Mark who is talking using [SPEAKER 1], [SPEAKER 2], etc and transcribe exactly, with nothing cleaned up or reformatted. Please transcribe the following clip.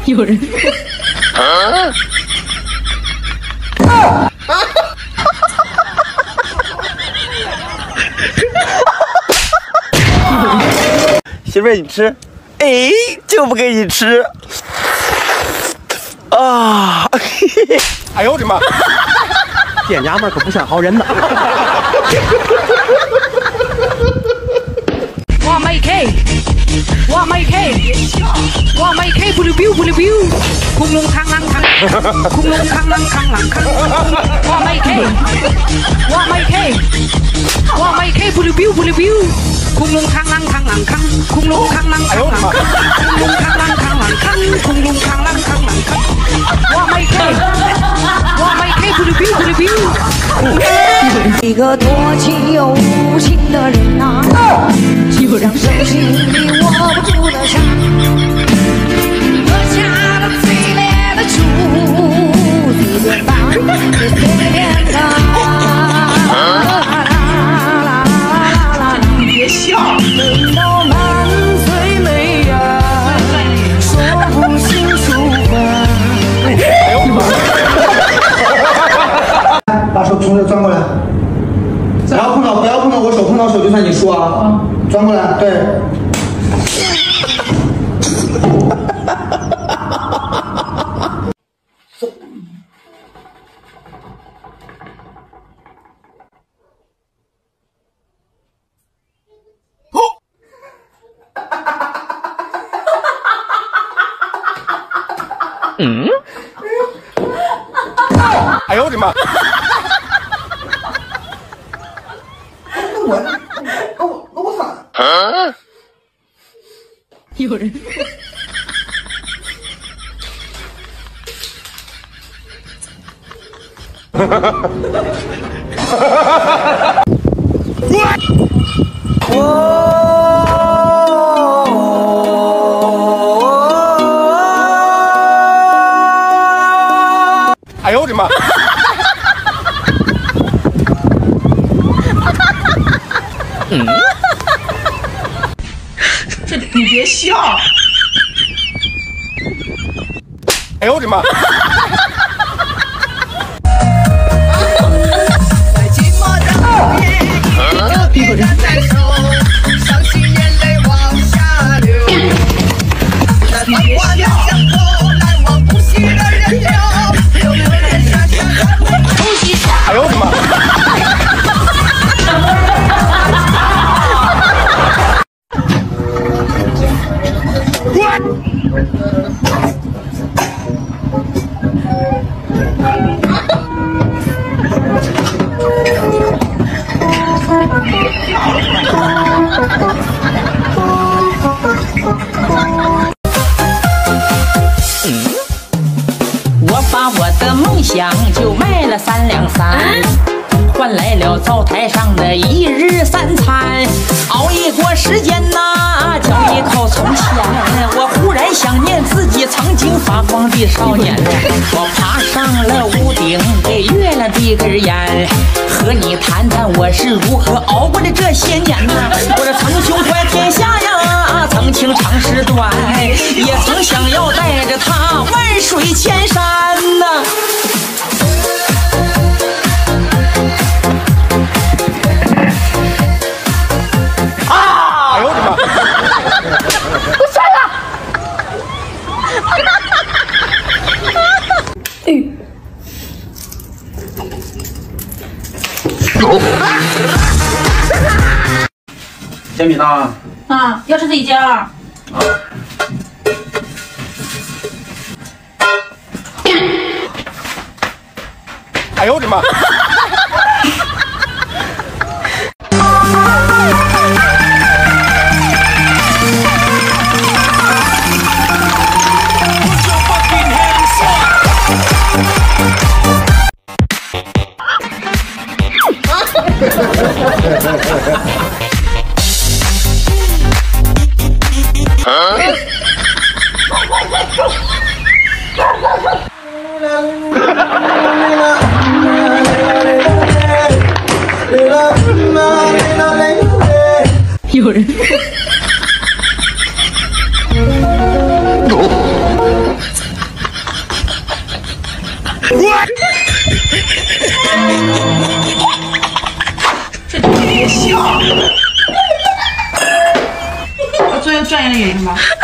[SPEAKER 1] 有人。啊
[SPEAKER 2] 媳妇儿，你吃，哎，就不给你吃。啊！哎呦我的妈！
[SPEAKER 3] 爹娘们可不算好人呐。
[SPEAKER 1] 哇麦 K， 哇麦 K， 哇麦 K， 不溜彪不溜彪，空龙扛啷扛，空龙扛啷扛啷扛，哇麦 K， 哇麦 K， 哇麦 K， 不溜彪不溜彪，空龙扛啷扛啷扛，空龙扛啷扛啷扛，空龙扛啷扛啷扛，空龙扛啷扛啷扛，哇麦 K， 哇麦 K， 不溜彪不溜彪。
[SPEAKER 4] 一个多情又无情的人啊，就让手心里握不住的伤，喝下了最烈的酒，随便放，也随便放。
[SPEAKER 2] 你别笑。
[SPEAKER 4] 等到满嘴泪眼，说不清楚话。
[SPEAKER 2] 哎呦我的
[SPEAKER 5] 妈！把手从这转过来。然后碰到，不要碰到我手，碰到手就算你输啊！转过来，对。
[SPEAKER 2] 嗯？哎呦我的妈！
[SPEAKER 5] 我那我那我咋？
[SPEAKER 2] 啊！
[SPEAKER 1] 有人。
[SPEAKER 2] 哎呦我的妈！嗯，
[SPEAKER 6] 这你别笑。
[SPEAKER 2] 哎呦我的妈！
[SPEAKER 4] 在寂寞的午夜，一个别人在手，伤心眼泪往下流。那繁华的巷口，来往不息的人流，流流人山山人海空气。
[SPEAKER 2] 哎呦我的妈！
[SPEAKER 7] 我把我的梦想就卖了三两三，换来了灶台上的一日三餐。熬一过时间呐，叫一口从前。我忽然想念自己曾经发光的少年。我爬上了屋顶，给月亮递根烟，和你谈谈我是如何熬过的这些年呐。我这曾胸怀天下呀，曾情长时短，也曾想要带着他万水千山呐。
[SPEAKER 2] 哎呦我的妈！
[SPEAKER 1] 我删了。
[SPEAKER 5] 煎饼呢？
[SPEAKER 6] 啊，要吃自己煎啊。
[SPEAKER 2] 哎呦我的妈！
[SPEAKER 1] 有人。
[SPEAKER 6] 这你别笑。我做一个专业的演员吧。